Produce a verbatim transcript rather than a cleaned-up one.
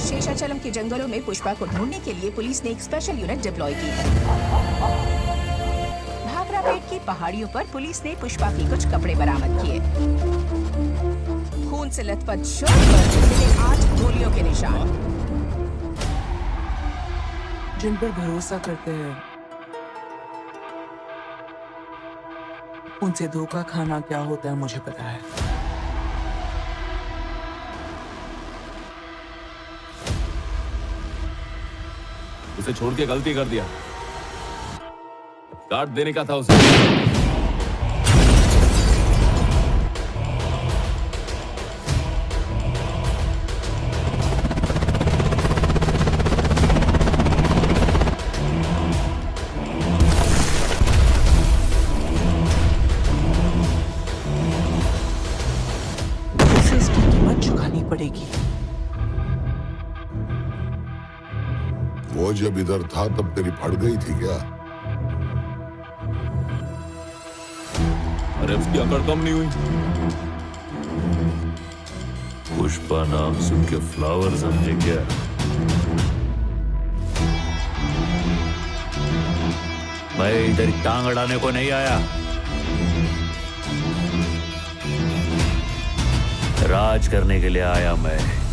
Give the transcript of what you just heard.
शेषाचलम के जंगलों में पुष्पा को ढूंढने के लिए पुलिस ने एक स्पेशल यूनिट डिप्लॉय की है। भाखरापेट की पहाड़ियों पर पुलिस ने पुष्पा के कुछ कपड़े बरामद किए। खून से लथपथ शर्ट पर मिले आठ गोलियों के निशान। जिन पर भरोसा करते हैं उनसे धोखा खाना क्या होता है मुझे पता है। उसे छोड़ के गलती कर दिया। काट देने का था उसे। उसे इसकी कीमत चुकानी पड़ेगी। वो जब इधर था तब तेरी फट गई थी क्या? अरे उसकी अकड़ कम नहीं हुई। पुष्पा नाम सुन के फ्लावर समझे क्या? मैं इधर टांग अड़ाने को नहीं आया, राज करने के लिए आया मैं।